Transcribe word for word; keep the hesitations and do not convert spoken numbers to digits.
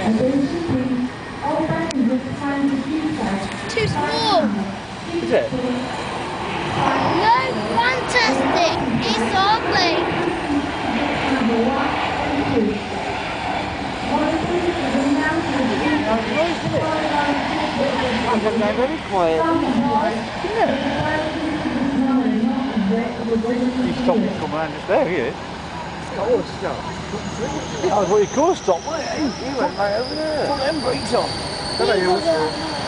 Too small. Is it? No, fantastic. It's ugly. That's nice, isn't it? I'm going to go very quiet. Isn't it? He stopped me from around just there, he is. Oh, stop. Yeah, I thought he could stop, wasn't he? He went right over there. Put them brakes on. Hello, you.